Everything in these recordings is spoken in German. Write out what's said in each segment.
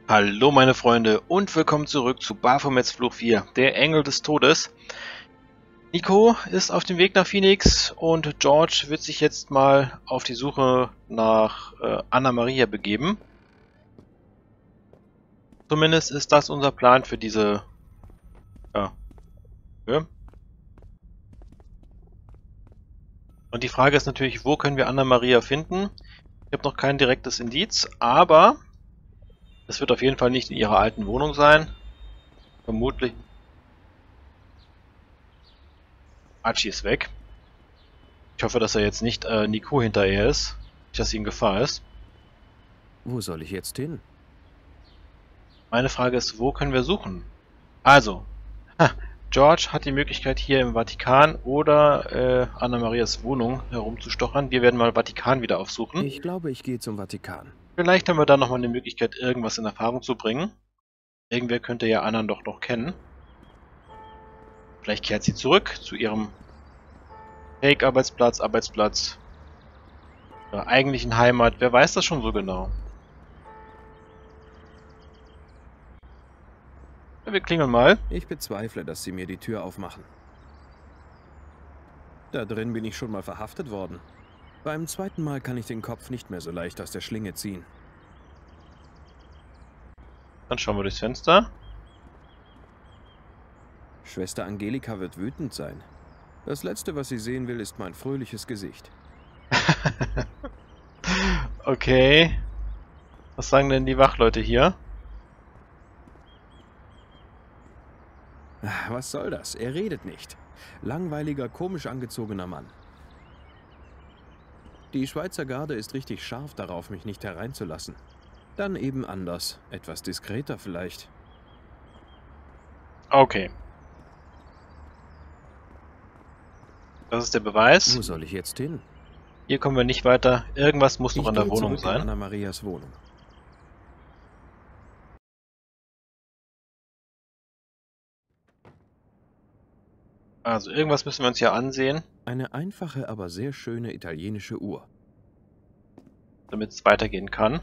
Hallo meine Freunde und willkommen zurück zu Baphomets Fluch 4, der Engel des Todes. Nico ist auf dem Weg nach Phoenix und George wird sich jetzt mal auf die Suche nach Anna Maria begeben. Zumindest ist das unser Plan für diese Höhe. Und die Frage ist natürlich, wo können wir Anna Maria finden? Ich habe noch kein direktes Indiz, aber es wird auf jeden Fall nicht in ihrer alten Wohnung sein. Vermutlich. Archie ist weg. Ich hoffe, dass er jetzt nicht Nico hinterher ist. Nicht, dass ihm Gefahr ist. Wo soll ich jetzt hin? Meine Frage ist, wo können wir suchen? Also, George hat die Möglichkeit, hier im Vatikan oder Anna Marias Wohnung herumzustochern. Wir werden mal Vatikan wieder aufsuchen. Ich glaube, ich gehe zum Vatikan. Vielleicht haben wir da nochmal eine Möglichkeit, irgendwas in Erfahrung zu bringen. Irgendwer könnte ja Anna doch noch kennen. Vielleicht kehrt sie zurück zu ihrem Fake-Arbeitsplatz, ihrer eigentlichen Heimat. Wer weiß das schon so genau? Ja, wir klingeln mal. Ich bezweifle, dass Sie mir die Tür aufmachen. Da drin bin ich schon mal verhaftet worden. Beim zweiten Mal kann ich den Kopf nicht mehr so leicht aus der Schlinge ziehen. Dann schauen wir durchs Fenster. Schwester Angelika wird wütend sein. Das Letzte, was sie sehen will, ist mein fröhliches Gesicht. Okay. Was sagen denn die Wachleute hier? Was soll das? Er redet nicht. Langweiliger, komisch angezogener Mann. Die Schweizer Garde ist richtig scharf darauf, mich nicht hereinzulassen. Dann eben anders. Etwas diskreter vielleicht. Okay. Das ist der Beweis. Wo soll ich jetzt hin? Hier kommen wir nicht weiter. Irgendwas muss noch in der gehe Wohnung zurück in sein. Anna Marias Wohnung. Also irgendwas müssen wir uns hier ansehen, Eine einfache, aber sehr schöne italienische Uhr. damit es weitergehen kann.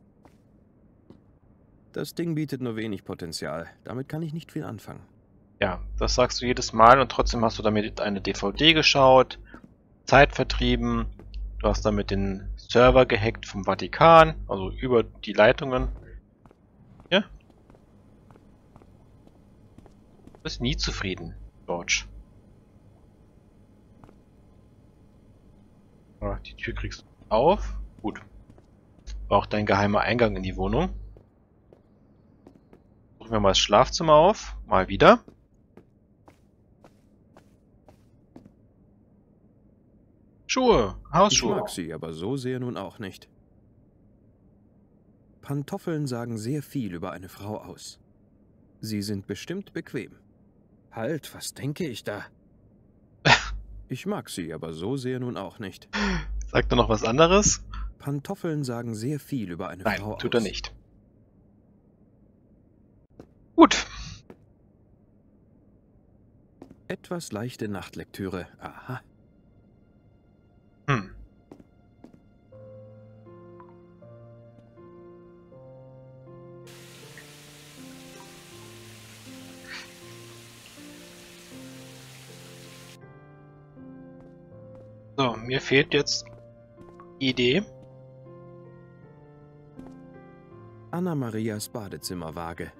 Das Ding bietet nur wenig Potenzial. Damit kann ich nicht viel anfangen. Ja, das sagst du jedes Mal und trotzdem hast du damit eine DVD geschaut, Zeit vertrieben, du hast damit den Server gehackt vom Vatikan, also über die Leitungen. Ja? Du bist nie zufrieden, George. Ah, die Tür kriegst du auf. Gut. War auch dein geheimer Eingang in die Wohnung. Suchen wir mal das Schlafzimmer auf. Mal wieder. Schuhe. Ich Hausschuhe. mag sie, aber so sehr nun auch nicht. Pantoffeln sagen sehr viel über eine Frau aus. Sie sind bestimmt bequem. Halt, was denke ich da? Ich mag sie, aber so sehr nun auch nicht. Sagt er noch was anderes? Pantoffeln sagen sehr viel über eine Frau aus. Nein, tut er nicht. Gut. Etwas leichte Nachtlektüre. Aha. Hm. So, mir fehlt jetzt die Idee. Anna Marias Badezimmerwaage.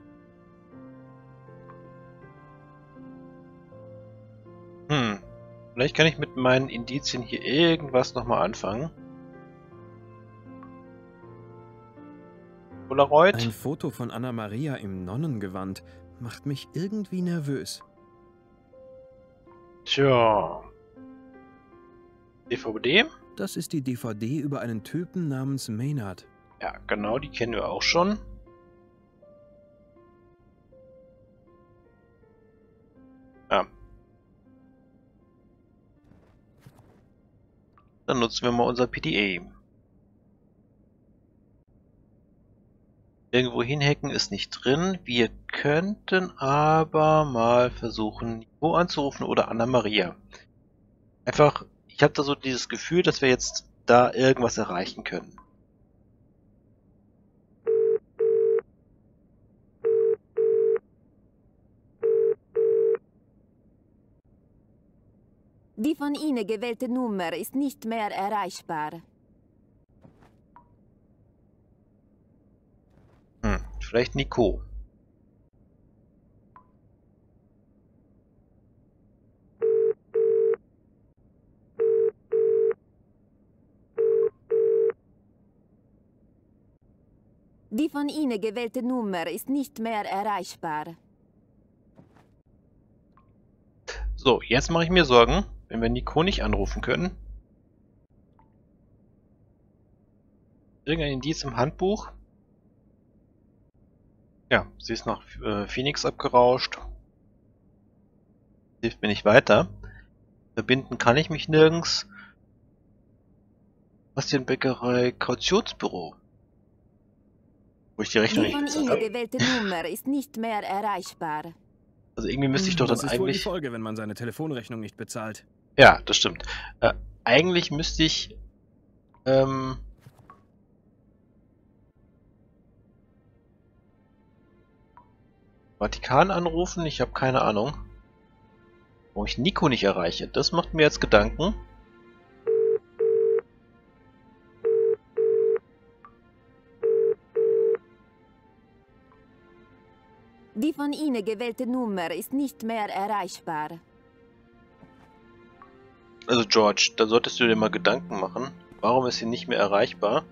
Vielleicht kann ich mit meinen Indizien hier irgendwas nochmal anfangen. Polaroid. Ein Foto von Anna Maria im Nonnengewand macht mich irgendwie nervös. Tja. DVD. Das ist die DVD über einen Typen namens Maynard. Ja, genau, die kennen wir auch schon. Ja. Dann nutzen wir mal unser PDA. Irgendwo hinhacken ist nicht drin. Wir könnten aber mal versuchen, Nico anzurufen oder Anna Maria. Einfach, ich habe da so dieses Gefühl, dass wir jetzt da irgendwas erreichen können. Die von Ihnen gewählte Nummer ist nicht mehr erreichbar. Vielleicht Nico. Die von Ihnen gewählte Nummer ist nicht mehr erreichbar. So, jetzt mache ich mir Sorgen, wenn wir Nico nicht anrufen können. Irgendein Indiz im Handbuch. Ja, sie ist nach Phoenix abgerauscht. Hilft mir nicht weiter. Verbinden kann ich mich nirgends. Bastienbäckerei, Kautionsbüro. Wo ich die Rechnung Die nicht von bezahlt Ihnen habe. gewählte Nummer ist nicht mehr erreichbar. Also irgendwie müsste ich doch dann Das ist wohl die eigentlich... Folge, wenn man seine Telefonrechnung nicht bezahlt. Ja, das stimmt. Eigentlich müsste ich... Vatikan anrufen? Ich habe keine Ahnung. Warum ich Nico nicht erreiche, das macht mir jetzt Gedanken. Die von Ihnen gewählte Nummer ist nicht mehr erreichbar. Also George, da solltest du dir mal Gedanken machen. Warum ist sie nicht mehr erreichbar?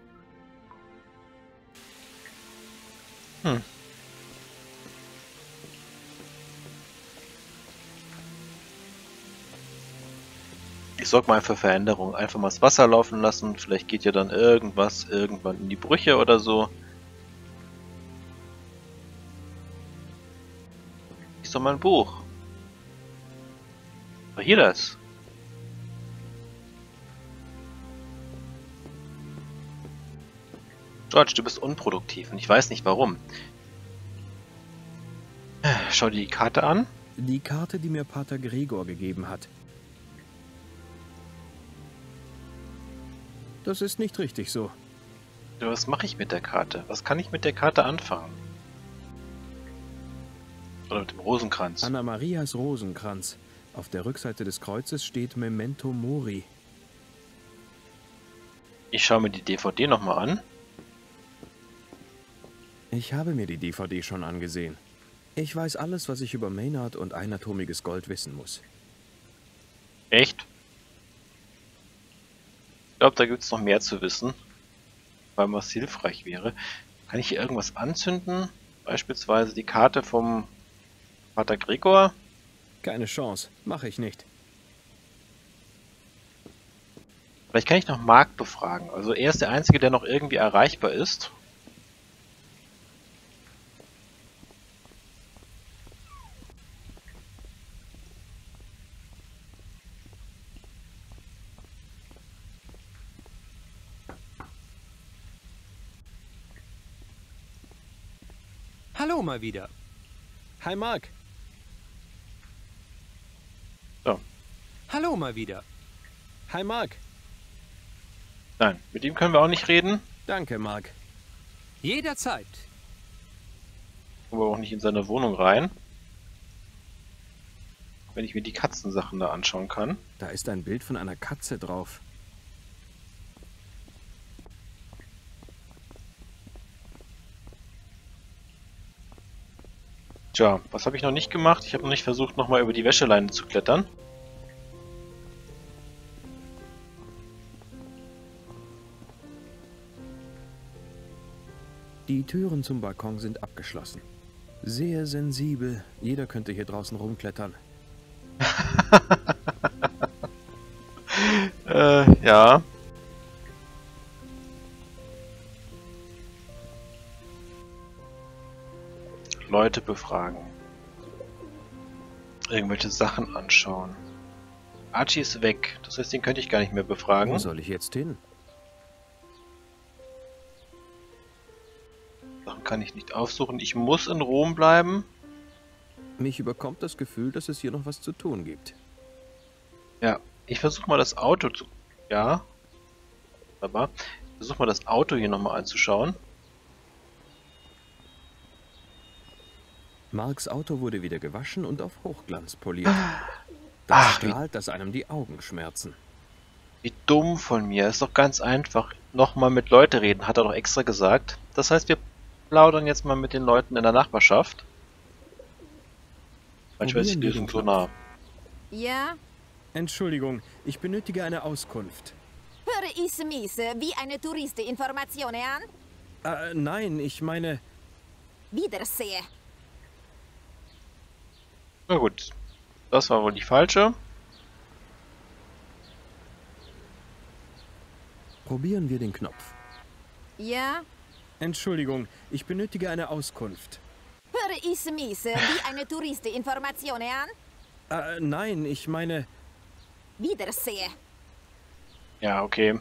Ich sorge mal für Veränderungen. Einfach mal das Wasser laufen lassen. Vielleicht geht ja dann irgendwas irgendwann in die Brüche oder so. Ist doch mal ein Buch. Aber hier das. George, du bist unproduktiv und ich weiß nicht warum. Schau dir die Karte an. Die Karte, die mir Pater Gregor gegeben hat. Das ist nicht richtig so. Was mache ich mit der Karte? Was kann ich mit der Karte anfangen? Oder mit dem Rosenkranz? Anna Marias Rosenkranz. Auf der Rückseite des Kreuzes steht Memento Mori. Ich schaue mir die DVD nochmal an. Ich habe mir die DVD schon angesehen. Ich weiß alles, was ich über Maynard und einatomiges Gold wissen muss. Echt? Ich glaube, da gibt es noch mehr zu wissen, weil was hilfreich wäre. Kann ich hier irgendwas anzünden? Beispielsweise die Karte vom Pater Gregor? Keine Chance, mache ich nicht. Vielleicht kann ich noch Mark befragen. Also er ist der Einzige, der noch irgendwie erreichbar ist. Hallo mal wieder. Hi Mark. So. Hallo mal wieder. Hi Mark. Nein, mit ihm können wir auch nicht reden. Danke, Mark. Jederzeit. Kommen wir auch nicht in seine Wohnung rein. Wenn ich mir die Katzensachen da anschauen kann. Da ist ein Bild von einer Katze drauf. Tja, was habe ich noch nicht gemacht? Ich habe noch nicht versucht, nochmal über die Wäscheleine zu klettern. Die Türen zum Balkon sind abgeschlossen. Sehr sensibel. Jeder könnte hier draußen rumklettern. Ja. Leute befragen. Irgendwelche Sachen anschauen. Archie ist weg. Das heißt, den könnte ich gar nicht mehr befragen. Wo soll ich jetzt hin? Sachen kann ich nicht aufsuchen. Ich muss in Rom bleiben. Mich überkommt das Gefühl, dass es hier noch was zu tun gibt. Ja, ich versuche mal das Auto zu... Ja. Aber ich versuche mal das Auto hier nochmal anzuschauen. Marks Auto wurde wieder gewaschen und auf Hochglanz poliert. Das Ach, strahlt, dass einem die Augen schmerzen. wie dumm von mir. Ist doch ganz einfach. Nochmal mit Leute reden, hat er doch extra gesagt. Das heißt, wir plaudern jetzt mal mit den Leuten in der Nachbarschaft. Manchmal ist die Probieren wir den Lösung so Knopf. nah. Ja? Entschuldigung, ich benötige eine Auskunft. Höre ich mich wie eine Touristeninformation an? Nein, ich meine... Wiedersehe. Na gut, das war wohl die falsche. Probieren wir den Knopf. Ja? Entschuldigung, ich benötige eine Auskunft. Höre ich mich wie eine Touristeninformation an? Nein, ich meine... Wiedersehe. Ja, okay.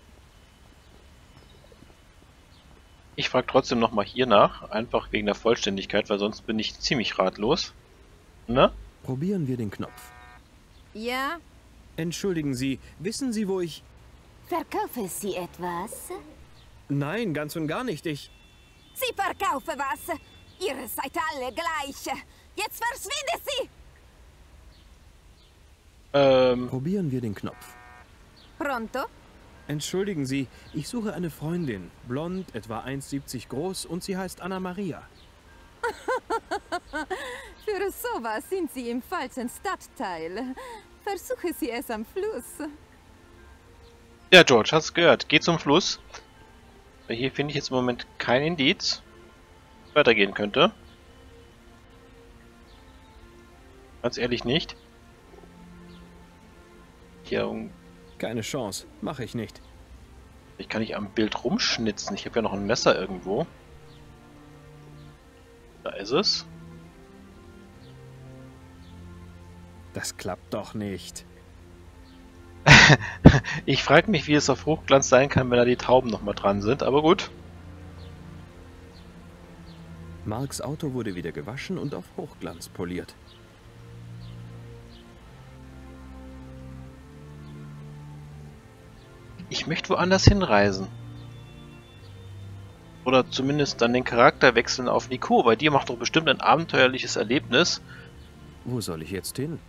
Ich frage trotzdem nochmal hier nach, einfach wegen der Vollständigkeit, weil sonst bin ich ziemlich ratlos. Ne? Probieren wir den Knopf. Ja? Entschuldigen Sie, wissen Sie, wo ich... Verkaufe Sie etwas? Nein, ganz und gar nicht, ich... Sie verkaufe was. Ihr seid alle gleich. Jetzt verschwinde Sie! Probieren wir den Knopf. Pronto? Entschuldigen Sie, ich suche eine Freundin, blond, etwa 1,70 groß und sie heißt Anna Maria. Für sowas sind Sie im falschen Stadtteil. Versuche Sie es am Fluss. Ja, George, hast gehört. Geh zum Fluss. Weil hier finde ich jetzt im Moment kein Indiz. Weitergehen könnte. Ganz ehrlich nicht. Hier, Keine Chance, mache ich nicht. ich kann nicht am Bild rumschnitzen. Ich habe ja noch ein Messer irgendwo. Da ist es. Das klappt doch nicht. Ich frage mich, wie es auf Hochglanz sein kann, wenn da die Tauben nochmal dran sind, aber gut. Marks Auto wurde wieder gewaschen und auf Hochglanz poliert. Ich möchte woanders hinreisen. Oder zumindest dann den Charakter wechseln auf Nico, weil die macht doch bestimmt ein abenteuerliches Erlebnis. Wo soll ich jetzt hin?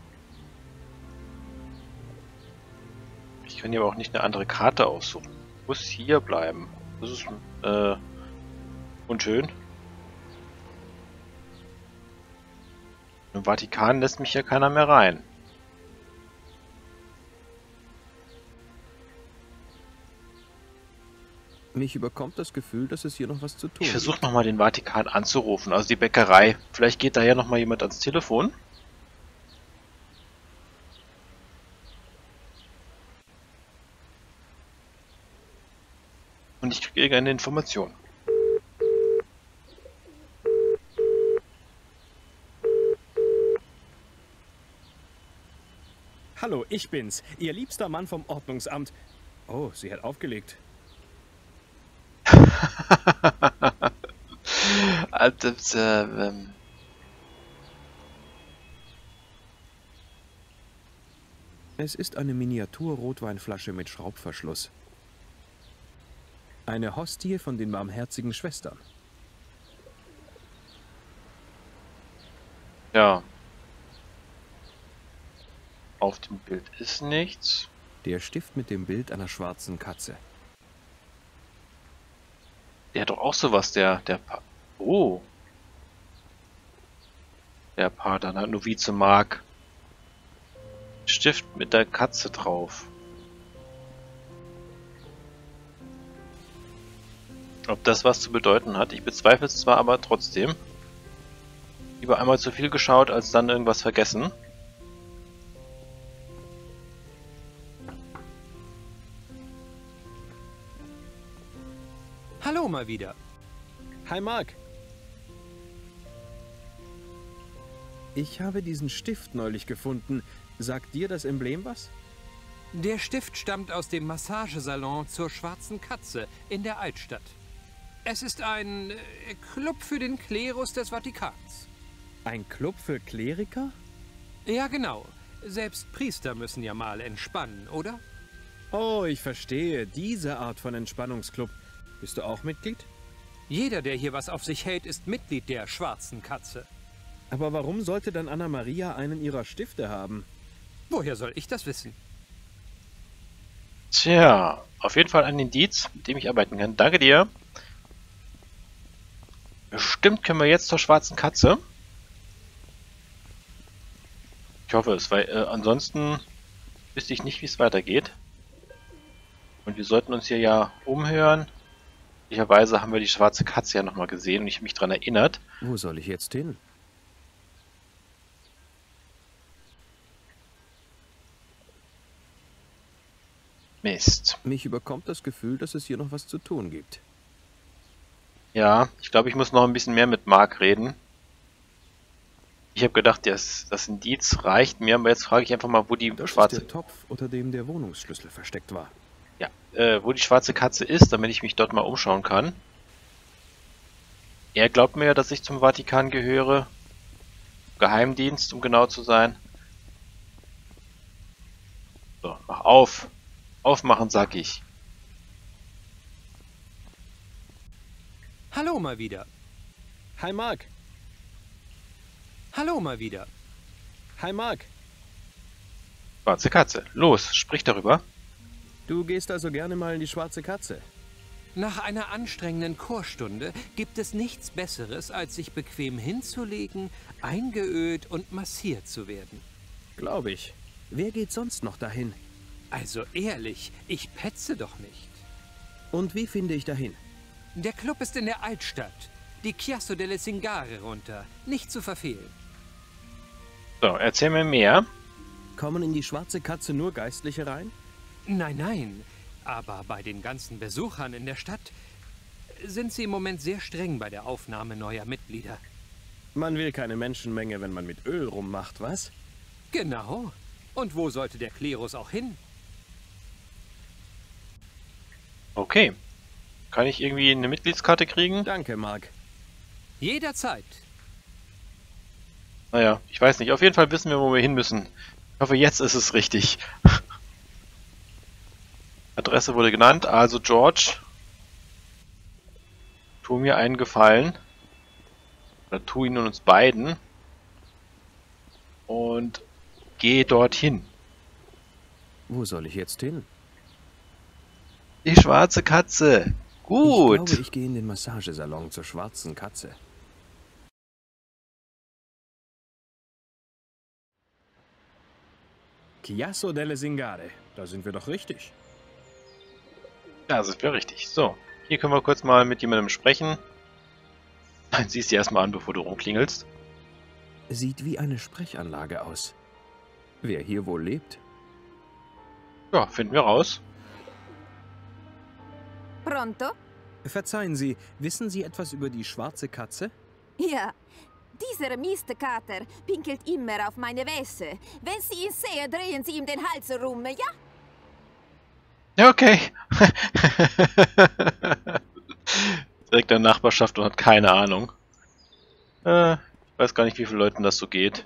Ich kann hier aber auch nicht eine andere Karte aussuchen. Ich muss hier bleiben. Das ist unschön. Im Vatikan lässt mich ja keiner mehr rein. Mich überkommt das Gefühl, dass es hier noch was zu tun Ich versuche gibt. nochmal den Vatikan anzurufen, also die Bäckerei. Vielleicht geht da ja nochmal jemand ans Telefon. Und ich kriege irgendeine Information. Hallo, ich bin's, Ihr liebster Mann vom Ordnungsamt. Oh, sie hat aufgelegt. Es ist eine Miniatur-Rotweinflasche mit Schraubverschluss. Eine Hostie von den barmherzigen Schwestern. Ja. Auf dem Bild ist nichts. Der Stift mit dem Bild einer schwarzen Katze. Der hat doch auch sowas, der Oh. Der Pater, Novize Mark. Stift mit der Katze drauf. Ob das was zu bedeuten hat, ich bezweifle es zwar, aber trotzdem. Lieber einmal zu viel geschaut, als dann irgendwas vergessen. Hallo mal wieder. Hi Mark. Ich habe diesen Stift neulich gefunden. Sagt dir das Emblem was? Der Stift stammt aus dem Massagesalon zur Schwarzen Katze in der Altstadt. Es ist ein Club für den Klerus des Vatikans. Ein Club für Kleriker? Ja, genau. Selbst Priester müssen ja mal entspannen, oder? Oh, ich verstehe. Diese Art von Entspannungsclub. Bist du auch Mitglied? Jeder, der hier was auf sich hält, ist Mitglied der Schwarzen Katze. Aber warum sollte dann Anna Maria einen ihrer Stifte haben? Woher soll ich das wissen? Tja, auf jeden Fall ein Indiz, mit dem ich arbeiten kann. Danke dir. Bestimmt können wir jetzt zur schwarzen Katze. Ich hoffe es, weil ansonsten wüsste ich nicht, wie es weitergeht. Und wir sollten uns hier ja umhören. Möglicherweise haben wir die schwarze Katze ja nochmal gesehen und ich mich daran erinnert. Wo soll ich jetzt hin? Mist. Mich überkommt das Gefühl, dass es hier noch was zu tun gibt. Ja, ich glaube, ich muss noch ein bisschen mehr mit Mark reden. Ich habe gedacht, das Indiz reicht mir, aber jetzt frage ich einfach mal, wo die Das schwarze... ist der Topf, unter dem der Wohnungsschlüssel versteckt war. Ja, wo die schwarze Katze ist, damit ich mich dort mal umschauen kann. Er glaubt mir ja, dass ich zum Vatikan gehöre. Geheimdienst, um genau zu sein. So, mach auf. Aufmachen, sag ich. Hallo mal wieder. Hi Mark! Hallo mal wieder. Hi Mark! Schwarze Katze. Los, sprich darüber. Du gehst also gerne mal in die schwarze Katze. Nach einer anstrengenden Chorstunde gibt es nichts Besseres, als sich bequem hinzulegen, eingeölt und massiert zu werden. Glaube ich. Wer geht sonst noch dahin? Also ehrlich, ich petze doch nicht. Und wie finde ich dahin? Der Club ist in der Altstadt. Die Chiasso delle Zingare runter. Nicht zu verfehlen. So, erzähl mir mehr. Kommen in die schwarze Katze nur Geistliche rein? Nein, nein. Aber bei den ganzen Besuchern in der Stadt sind sie im Moment sehr streng bei der Aufnahme neuer Mitglieder. Man will keine Menschenmenge, wenn man mit Öl rummacht, was? Genau. Und wo sollte der Klerus auch hin? Okay. Kann ich irgendwie eine Mitgliedskarte kriegen? Danke, Mark. Jederzeit. Naja, ich weiß nicht. Auf jeden Fall wissen wir, wo wir hin müssen. Ich hoffe, jetzt ist es richtig. Adresse wurde genannt. Also, George, tu mir einen Gefallen. Oder tu ihn und uns beiden. Und geh dorthin. Wo soll ich jetzt hin? Die schwarze Katze. Gut. Ich glaube, ich gehe in den Massagesalon zur schwarzen Katze. Chiasso delle Zingare. Da sind wir doch richtig. Ja, das ist ja richtig. So, hier können wir kurz mal mit jemandem sprechen. Nein, siehst du erstmal an, bevor du rumklingelst. Sieht wie eine Sprechanlage aus. Wer hier wohl lebt? Ja, finden wir raus. Pronto? Verzeihen Sie, wissen Sie etwas über die schwarze Katze? Ja. Dieser Mistkater pinkelt immer auf meine Wäsche. Wenn Sie ihn sehen, drehen Sie ihm den Hals rum, ja? Ja, okay. Direkt in der Nachbarschaft und hat keine Ahnung. Ich weiß gar nicht, wie vielen Leuten das so geht.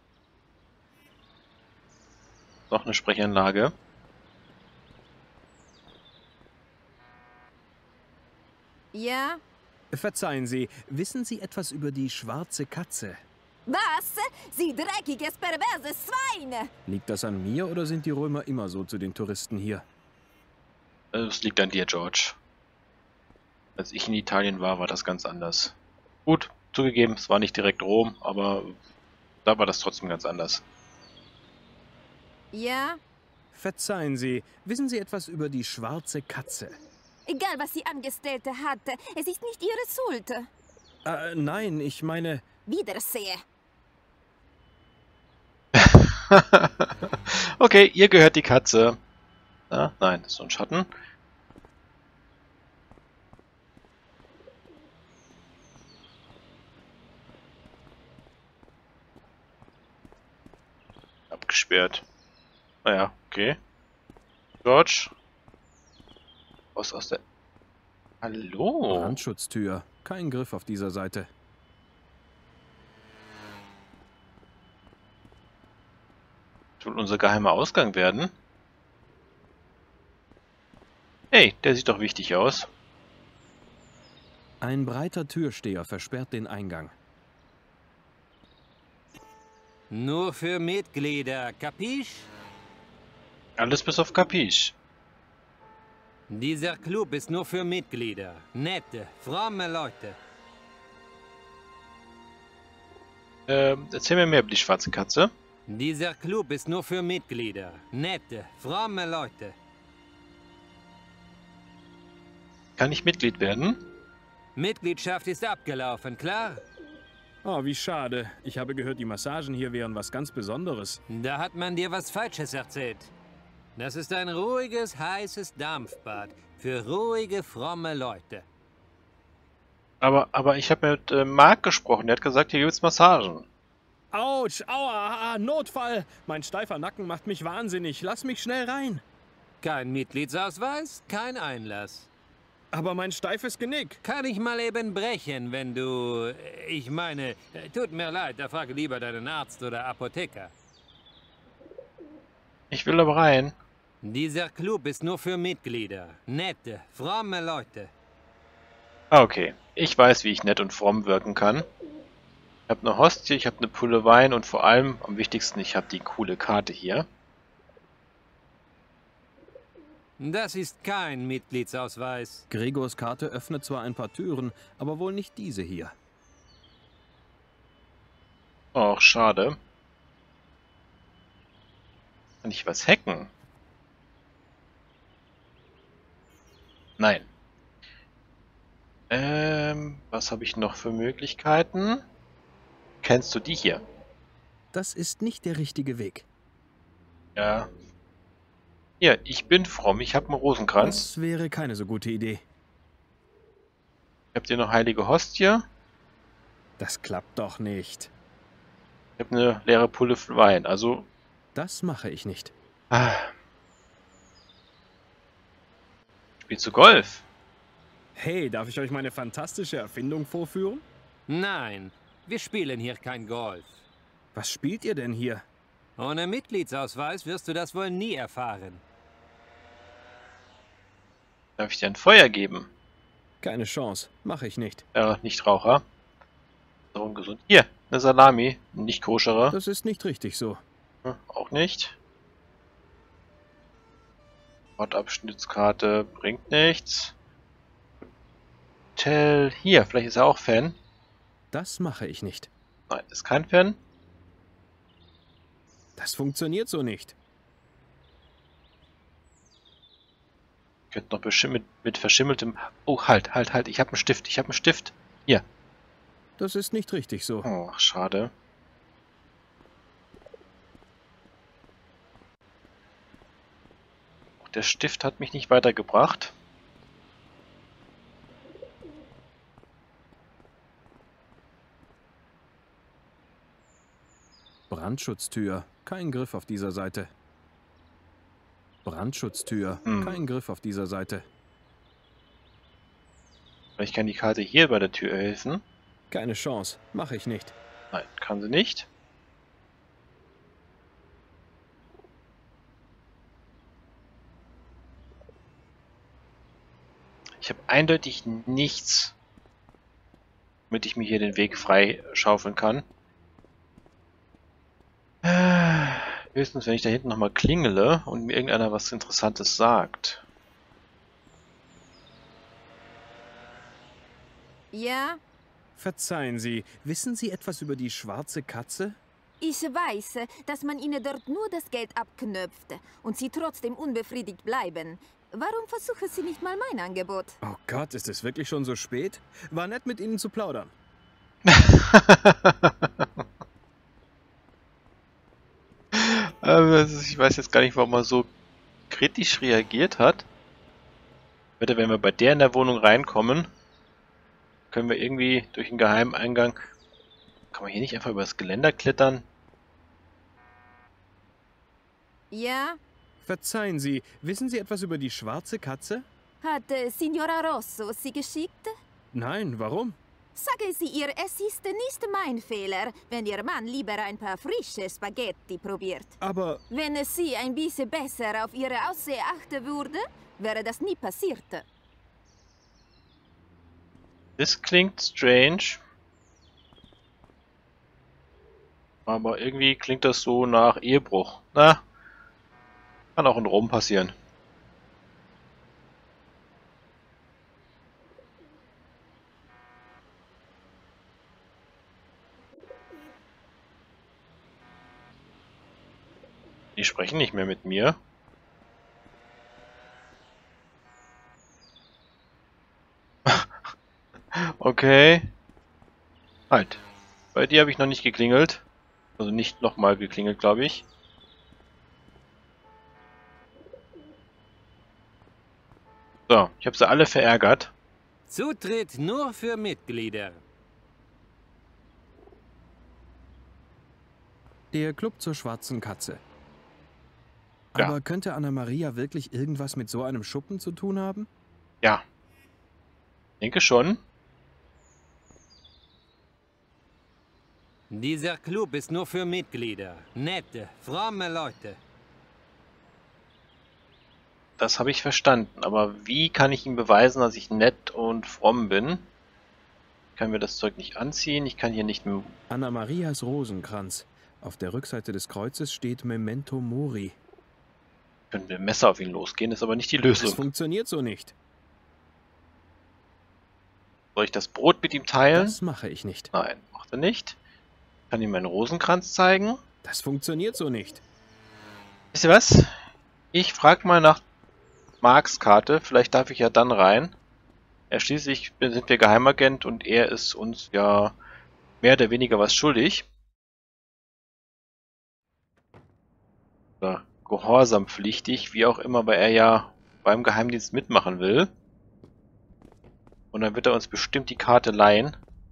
Noch eine Sprechanlage. Ja? Verzeihen Sie, wissen Sie etwas über die schwarze Katze? Was? Sie dreckiges, perverses Schwein! Liegt das an mir oder sind die Römer immer so zu den Touristen hier? Es liegt an dir, George. Als ich in Italien war, war das ganz anders. Gut, zugegeben, es war nicht direkt Rom, aber da war das trotzdem ganz anders. Ja? Verzeihen Sie, wissen Sie etwas über die schwarze Katze? Egal, was sie Angestellte hatte, es ist nicht ihre Schuld. Nein, ich meine... Wiedersehe. Okay, ihr gehört die Katze. Ah, nein, das ist so ein Schatten. Abgesperrt. Naja, okay. George. Aus der... Hallo? Brandschutztür. Kein Griff auf dieser Seite. Soll unser geheimer Ausgang werden? Hey, der sieht doch wichtig aus. Ein breiter Türsteher versperrt den Eingang. Nur für Mitglieder, kapisch? Alles bis auf Capiche. Dieser Club ist nur für Mitglieder. Nette, fromme Leute. Erzähl mir mehr über die schwarze Katze. Dieser Club ist nur für Mitglieder. Nette, fromme Leute. Kann ich Mitglied werden? Mitgliedschaft ist abgelaufen, klar? Oh, wie schade. Ich habe gehört, die Massagen hier wären was ganz Besonderes. Da hat man dir was Falsches erzählt. Das ist ein ruhiges, heißes Dampfbad für ruhige, fromme Leute. Aber ich habe mit Mark gesprochen. Der hat gesagt, hier gibt's Massagen. Autsch, aua, Notfall. Mein steifer Nacken macht mich wahnsinnig. Lass mich schnell rein. Kein Mitgliedsausweis, kein Einlass. Aber mein steifes Genick. Kann ich mal eben brechen, wenn du... Ich meine, tut mir leid, da frage lieber deinen Arzt oder Apotheker. Ich will aber rein. Dieser Club ist nur für Mitglieder. Nette, fromme Leute. Ah, okay. Ich weiß, wie ich nett und fromm wirken kann. Ich habe eine Hostie, ich habe eine Pulle Wein und vor allem, am wichtigsten, ich habe die coole Karte hier. Das ist kein Mitgliedsausweis. Gregors Karte öffnet zwar ein paar Türen, aber wohl nicht diese hier. Och, schade. Kann ich was hacken? Nein. Was habe ich noch für Möglichkeiten? Kennst du die hier? Das ist nicht der richtige Weg. Ja. Hier, ich bin fromm, ich habe einen Rosenkranz. Das wäre keine so gute Idee. Ich habe hier noch heilige Hostie. Das klappt doch nicht. Ich habe eine leere Pulle Wein, also... Das mache ich nicht. Ah. Spielst du Golf? Hey, darf ich euch meine fantastische Erfindung vorführen? Nein, wir spielen hier kein Golf. Was spielt ihr denn hier? Ohne Mitgliedsausweis wirst du das wohl nie erfahren. Darf ich dir ein Feuer geben? Keine Chance. Mache ich nicht. Nicht Raucher. So ungesund. Hier, eine Salami. Nicht koschere. Das ist nicht richtig so. Auch nicht. Wortabschnittskarte bringt nichts. Hotel. Hier, vielleicht ist er auch Fan. Das mache ich nicht. Nein, ist kein Fan. Das funktioniert so nicht. Könnte noch mit verschimmeltem... Oh, halt. Ich habe einen Stift. Hier. Das ist nicht richtig so. Oh, schade. Auch der Stift hat mich nicht weitergebracht. Brandschutztür. Kein Griff auf dieser Seite. Brandschutztür. Kein Griff auf dieser Seite. Vielleicht kann die Karte hier bei der Tür helfen. Keine Chance. Mache ich nicht. Nein, kann sie nicht. Ich habe eindeutig nichts, damit ich mir hier den Weg frei schaufeln kann. Höchstens, wenn ich da hinten nochmal klingele und mir irgendeiner was Interessantes sagt. Ja, Verzeihen Sie, wissen Sie etwas über die schwarze Katze? ich weiß, dass man ihnen dort nur das Geld abknöpft und sie trotzdem unbefriedigt bleiben. Warum versuchen Sie nicht mal mein Angebot? Oh Gott, ist es wirklich schon so spät? War nett, mit Ihnen zu plaudern. Ich weiß jetzt gar nicht, warum er so kritisch reagiert hat. Bitte, wenn wir bei der in der Wohnung reinkommen, können wir irgendwie durch den geheimen Eingang... Kann man hier nicht einfach über das Geländer klettern? Ja, Verzeihen Sie, wissen Sie etwas über die schwarze Katze? hat Signora Rosso Sie geschickt? Nein, warum? Sagen Sie ihr, es ist nicht mein Fehler, wenn Ihr Mann lieber ein paar frische Spaghetti probiert. Aber Wenn sie ein bisschen besser auf ihre Aussehen achten würde, wäre das nie passiert. Das klingt strange. Aber irgendwie klingt das so nach Ehebruch. Na, kann auch in Rom passieren. Die sprechen nicht mehr mit mir. Okay. Halt. Bei dir habe ich noch nicht geklingelt. Also nicht nochmal geklingelt, glaube ich. So, ich habe sie alle verärgert. Zutritt nur für Mitglieder. Der Club zur Schwarzen Katze. Ja. Aber könnte Anna-Maria wirklich irgendwas mit so einem Schuppen zu tun haben? Ja. Denke schon. Dieser Club ist nur für Mitglieder. Nette, fromme Leute. Das habe ich verstanden. Aber wie kann ich ihm beweisen, dass ich nett und fromm bin? Ich kann mir das Zeug nicht anziehen. Ich kann hier nicht mehr... Anna-Marias Rosenkranz. Auf der Rückseite des Kreuzes steht Memento Mori. Können wir Messer auf ihn losgehen, ist aber nicht die Das Lösung. funktioniert so nicht. Soll ich das Brot mit ihm teilen? Das mache ich nicht. Nein, macht er nicht. Ich kann ihm meinen Rosenkranz zeigen. Das funktioniert so nicht. Wisst ihr was? Ich frage mal nach Marks Karte. Vielleicht darf ich ja dann rein. Ja, schließlich sind wir Geheimagent und er ist uns ja mehr oder weniger was schuldig. Oder gehorsampflichtig, wie auch immer, weil er ja beim Geheimdienst mitmachen will. Und dann wird er uns bestimmt die Karte leihen.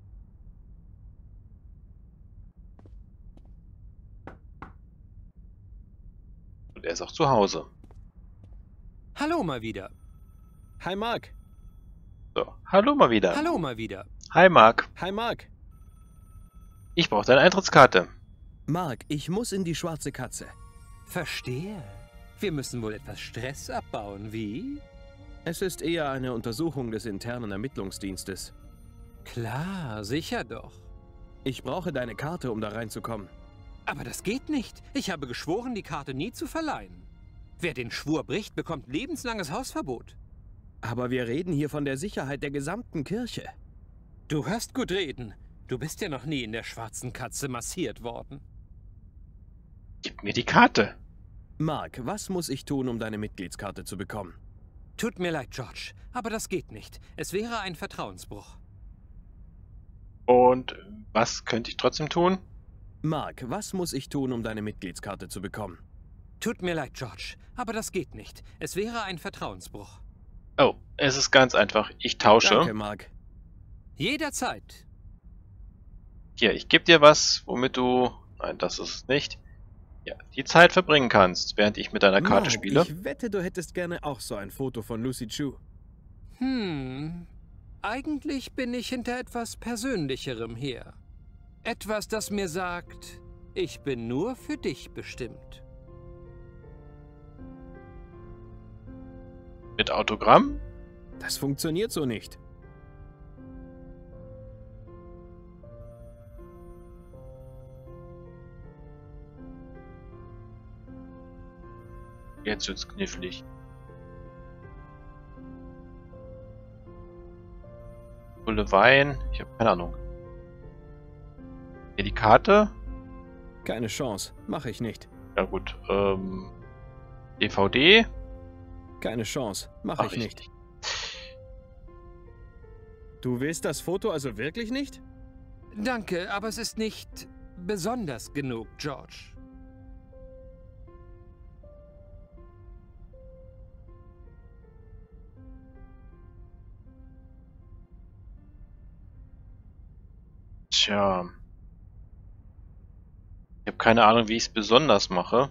Und er ist auch zu Hause. Hallo mal wieder. Hi Mark. So, hallo mal wieder. Hallo mal wieder. Hi Mark. Hi Mark. Ich brauche deine Eintrittskarte. Mark, ich muss in die Schwarze Katze. Verstehe. Wir müssen wohl etwas Stress abbauen, wie? Es ist eher eine Untersuchung des internen Ermittlungsdienstes. Klar, sicher doch. Ich brauche deine Karte, um da reinzukommen. Aber das geht nicht. Ich habe geschworen, die Karte nie zu verleihen. Wer den Schwur bricht, bekommt lebenslanges Hausverbot. Aber wir reden hier von der Sicherheit der gesamten Kirche. Du hörst gut reden. Du bist ja noch nie in der Schwarzen Katze massiert worden. Gib mir die Karte. Mark, was muss ich tun, um deine Mitgliedskarte zu bekommen? Tut mir leid, George, aber das geht nicht. Es wäre ein Vertrauensbruch. Und was könnte ich trotzdem tun? Mark, was muss ich tun, um deine Mitgliedskarte zu bekommen? Tut mir leid, George, aber das geht nicht. Es wäre ein Vertrauensbruch. Oh, es ist ganz einfach. Ich tausche. Danke, Mark. Jederzeit. Hier, ich gebe dir was, womit du... Nein, das ist es nicht. Ja, die Zeit verbringen kannst, während ich mit deiner Karte Mark, spiele. ich wette, du hättest gerne auch so ein Foto von Lucy Chu. Eigentlich bin ich hinter etwas Persönlicherem her. Etwas, das mir sagt, ich bin nur für dich bestimmt. Mit Autogramm? Das funktioniert so nicht. Jetzt wird's knifflig. Pulle Wein? Ich habe keine Ahnung. Hier die Karte? Keine Chance. Mache ich nicht. Ja gut. DVD? Keine Chance. Mache ich nicht. Du willst das Foto also wirklich nicht? Danke, aber es ist nicht besonders genug, George. Tja. Ich habe keine Ahnung, wie ich es besonders mache.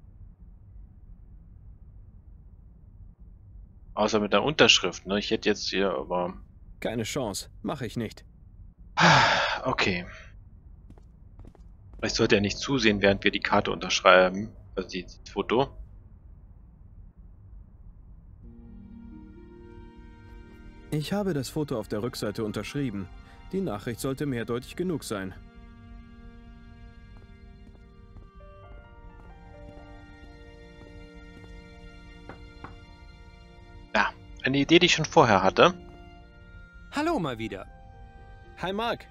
Außer mit der Unterschrift, ne? Ich hätte jetzt hier aber... Keine Chance. Mache ich nicht. Okay. Vielleicht sollte er nicht zusehen, während wir die Karte unterschreiben. Also das Foto. Ich habe das Foto auf der Rückseite unterschrieben. Die Nachricht sollte mehrdeutig genug sein. eine Idee, die ich schon vorher hatte. Hallo mal wieder. Hi Mark.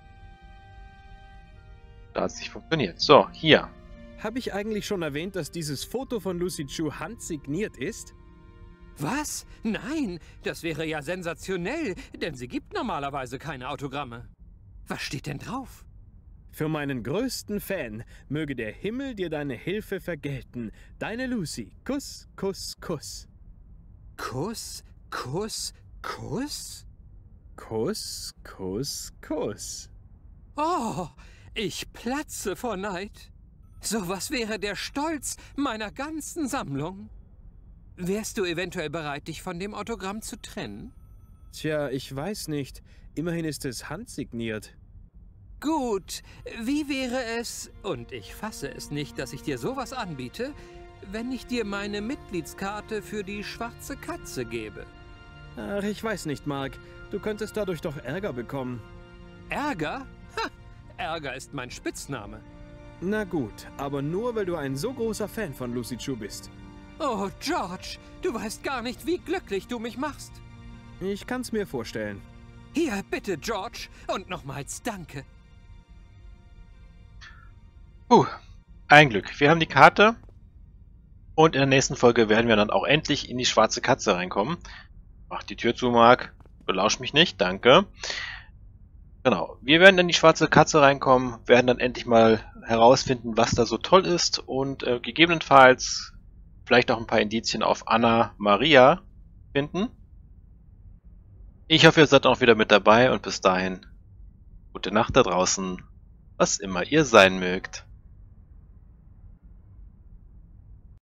Da hat es nicht funktioniert. So, hier. Habe ich eigentlich schon erwähnt, dass dieses Foto von Lucy Chu handsigniert ist? Was? Nein, das wäre ja sensationell, denn sie gibt normalerweise keine Autogramme. Was steht denn drauf? Für meinen größten Fan möge der Himmel dir deine Hilfe vergelten. Deine Lucy. Kuss, Kuss, Kuss. Kuss, Kuss, Kuss? Kuss, Kuss, Kuss. Oh, ich platze vor Neid. Sowas wäre der Stolz meiner ganzen Sammlung. Wärst du eventuell bereit, dich von dem Autogramm zu trennen? Tja, ich weiß nicht. Immerhin ist es handsigniert. Gut, wie wäre es, und ich fasse es nicht, dass ich dir sowas anbiete, wenn ich dir meine Mitgliedskarte für die Schwarze Katze gebe? Ach, ich weiß nicht, Mark. Du könntest dadurch doch Ärger bekommen. Ärger? Ha! Ärger ist mein Spitzname. Na gut, aber nur, weil du ein so großer Fan von Lucy Chu bist. Oh, George, du weißt gar nicht, wie glücklich du mich machst. Ich kann's mir vorstellen. Hier, bitte, George, und nochmals danke. Ein Glück. Wir haben die Karte. Und in der nächsten Folge werden wir dann auch endlich in die Schwarze Katze reinkommen. Mach die Tür zu, Marc. Belausch mich nicht, danke. Genau, wir werden in die Schwarze Katze reinkommen, werden dann endlich mal herausfinden, was da so toll ist und gegebenenfalls vielleicht auch ein paar Indizien auf Anna Maria finden. Ich hoffe, ihr seid auch wieder mit dabei und bis dahin gute Nacht da draußen, was immer ihr sein mögt.